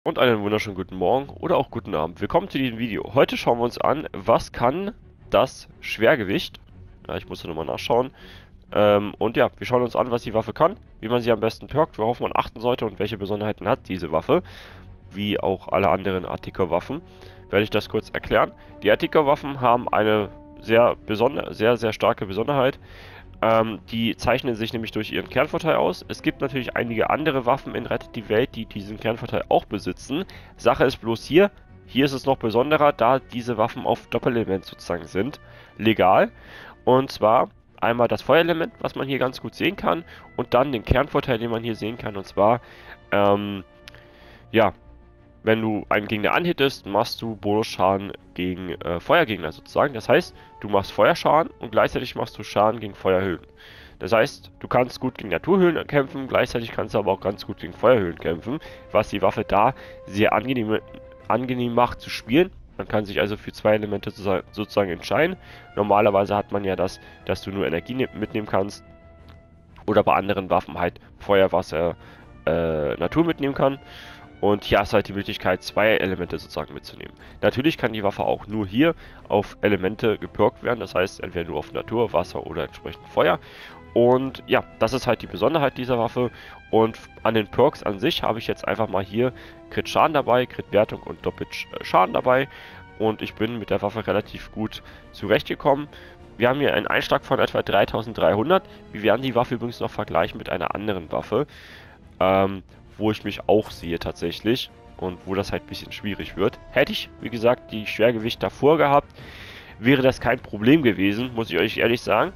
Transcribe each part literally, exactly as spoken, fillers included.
Und einen wunderschönen guten Morgen oder auch guten Abend. Willkommen zu diesem Video. Heute schauen wir uns an, was kann das Schwergewicht. Ja, ich muss nochmal nachschauen. Ähm, und ja, wir schauen uns an, was die Waffe kann, wie man sie am besten perkt, worauf man achten sollte und welche Besonderheiten hat diese Waffe. Wie auch alle anderen Artiker-Waffen. Werde ich das kurz erklären. Die Artiker-Waffen haben eine sehr, besonder sehr, sehr starke Besonderheit. Ähm, die zeichnen sich nämlich durch ihren Kernvorteil aus. Es gibt natürlich einige andere Waffen in Rettet die Welt, die diesen Kernvorteil auch besitzen. Sache ist bloß hier, hier ist es noch besonderer, da diese Waffen auf Doppelelement sozusagen sind. Legal. Und zwar einmal das Feuerelement, was man hier ganz gut sehen kann. Und dann den Kernvorteil, den man hier sehen kann. Und zwar, ähm, ja, wenn du einen Gegner anhittest, machst du Bonusschaden gegen äh, Feuergegner sozusagen. Das heißt, du machst Feuerschaden und gleichzeitig machst du Schaden gegen Feuerhöhlen. Das heißt, du kannst gut gegen Naturhöhlen kämpfen, gleichzeitig kannst du aber auch ganz gut gegen Feuerhöhlen kämpfen, was die Waffe da sehr angenehm, angenehm macht zu spielen. Man kann sich also für zwei Elemente sozusagen entscheiden. Normalerweise hat man ja das, dass du nur Energie mitnehmen kannst oder bei anderen Waffen halt Feuer, Wasser, äh, Natur mitnehmen kann. Und hier hast du halt die Möglichkeit, zwei Elemente sozusagen mitzunehmen. Natürlich kann die Waffe auch nur hier auf Elemente geperkt werden. Das heißt, entweder nur auf Natur, Wasser oder entsprechend Feuer. Und ja, das ist halt die Besonderheit dieser Waffe. Und an den Perks an sich habe ich jetzt einfach mal hier Crit Schaden dabei, Crit Wertung und Doppelt Schaden dabei. Und ich bin mit der Waffe relativ gut zurechtgekommen. Wir haben hier einen Einschlag von etwa dreitausenddreihundert. Wir werden die Waffe übrigens noch vergleichen mit einer anderen Waffe. Ähm, wo ich mich auch sehe tatsächlich und wo das halt ein bisschen schwierig wird. Hätte ich, wie gesagt, die Schwergewicht davor gehabt, wäre das kein Problem gewesen, muss ich euch ehrlich sagen.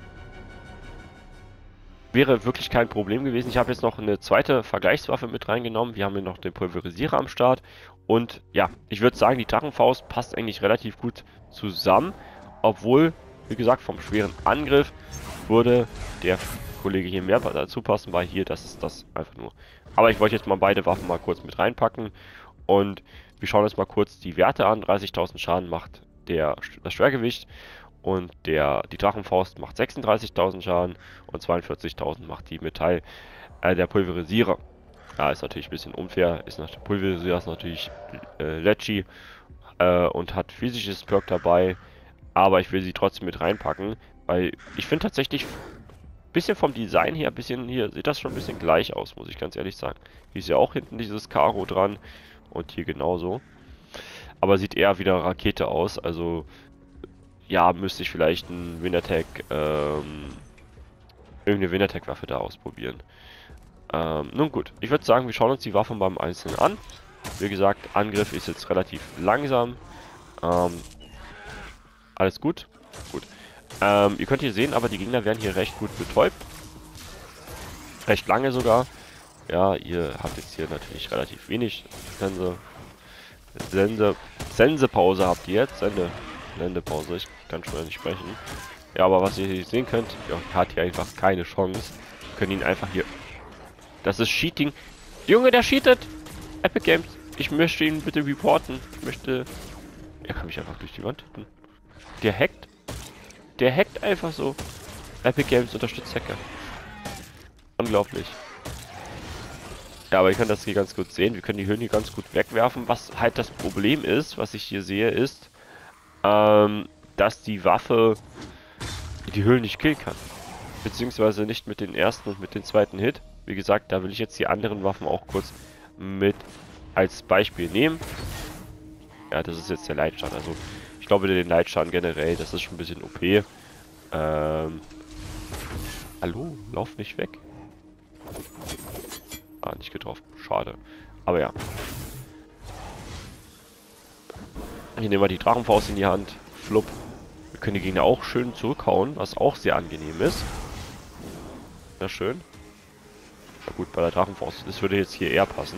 Wäre wirklich kein Problem gewesen. Ich habe jetzt noch eine zweite Vergleichswaffe mit reingenommen. Wir haben hier noch den Pulverisierer am Start. Und ja, ich würde sagen, die Drachenfaust passt eigentlich relativ gut zusammen. Obwohl, wie gesagt, vom schweren Angriff würde der Kollege hier mehr dazu passen, weil hier, das ist das einfach nur. Aber ich wollte jetzt mal beide Waffen mal kurz mit reinpacken. Und wir schauen uns mal kurz die Werte an. dreißigtausend Schaden macht der, das Schwergewicht. Und der, die Drachenfaust macht sechsunddreißigtausend Schaden und zweiundvierzigtausend macht die Metall, äh, der Pulverisierer. Ja, ist natürlich ein bisschen unfair. Ist nach, der Pulverisierer ist natürlich äh, Lecci äh, und hat physisches Perk dabei. Aber ich will sie trotzdem mit reinpacken, weil ich finde tatsächlich ein bisschen vom Design her, bisschen hier sieht das schon ein bisschen gleich aus, muss ich ganz ehrlich sagen. Hier ist ja auch hinten dieses Karo dran und hier genauso. Aber sieht eher wie eine Rakete aus, also ja, müsste ich vielleicht ein Winatek, ähm, irgendeine Winatek-Waffe da ausprobieren. Ähm, nun gut, ich würde sagen, wir schauen uns die Waffen beim Einzelnen an. Wie gesagt, Angriff ist jetzt relativ langsam. Ähm, alles gut? Gut. Ähm, ihr könnt hier sehen, aber die Gegner werden hier recht gut betäubt. Recht lange sogar. Ja, ihr habt jetzt hier natürlich relativ wenig Sense. Sense. Sensepause habt ihr jetzt. Sende. Sendepause. Ich kann schon nicht sprechen. Ja, aber was ihr hier sehen könnt, ja, hat hier einfach keine Chance. Wir können ihn einfach hier. Das ist Cheating. Junge, der cheatet! Epic Games. Ich möchte ihn bitte reporten. Ich möchte. Er kann mich einfach durch die Wand tippen. Der hackt. Der hackt einfach so. Epic Games unterstützt Hacker. Unglaublich. Ja, aber ihr könnt das hier ganz gut sehen. Wir können die Höhen hier ganz gut wegwerfen. Was halt das Problem ist, was ich hier sehe, ist, ähm, dass die Waffe die Höhlen nicht killen kann. Beziehungsweise nicht mit den ersten und mit dem zweiten Hit. Wie gesagt, da will ich jetzt die anderen Waffen auch kurz mit als Beispiel nehmen. Ja, das ist jetzt der Leitschaden. Also, ich glaube, den Leitschaden generell, das ist schon ein bisschen O P. Ähm. Hallo, lauf nicht weg. Ah, nicht getroffen. Schade. Aber ja. Hier nehmen wir die Drachenfaust in die Hand. Flupp. Wir können die Gegner auch schön zurückhauen, was auch sehr angenehm ist. Sehr schön. Na gut, bei der Drachenfaust. Das würde jetzt hier eher passen.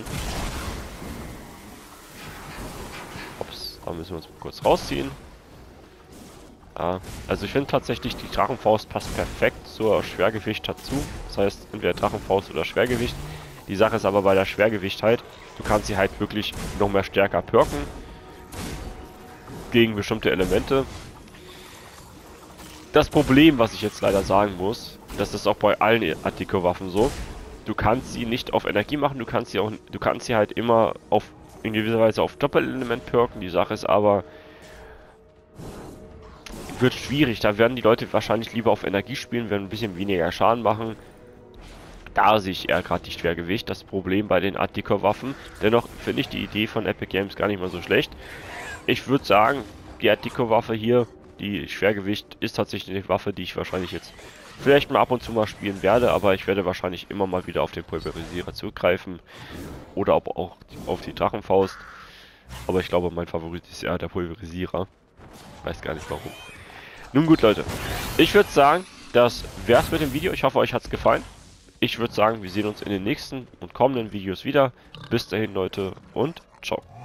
Ups, da müssen wir uns kurz rausziehen. Ja, also ich finde tatsächlich, die Drachenfaust passt perfekt zur Schwergewicht dazu. Das heißt, entweder Drachenfaust oder Schwergewicht. Die Sache ist aber bei der Schwergewicht halt, du kannst sie halt wirklich noch mehr stärker perken. Gegen bestimmte Elemente. Das Problem, was ich jetzt leider sagen muss, das ist auch bei allen Artikelwaffen so. Du kannst sie nicht auf Energie machen, du kannst sie auch, du kannst sie halt immer auf in gewisser Weise auf Doppelelement perken. Die Sache ist aber, wird schwierig. Da werden die Leute wahrscheinlich lieber auf Energie spielen, werden ein bisschen weniger Schaden machen. Da sehe ich eher gerade die Schwergewicht, das Problem bei den Art Deco Waffen. Dennoch finde ich die Idee von Epic Games gar nicht mal so schlecht. Ich würde sagen, die Art Deco Waffe hier, die Schwergewicht, ist tatsächlich eine Waffe, die ich wahrscheinlich jetzt vielleicht mal ab und zu mal spielen werde, aber ich werde wahrscheinlich immer mal wieder auf den Pulverisierer zurückgreifen oder auch auf die Drachenfaust. Aber ich glaube, mein Favorit ist eher der Pulverisierer. Weiß gar nicht warum. Nun gut, Leute. Ich würde sagen, das wär's mit dem Video. Ich hoffe, euch hat's gefallen. Ich würde sagen, wir sehen uns in den nächsten und kommenden Videos wieder. Bis dahin, Leute, und ciao.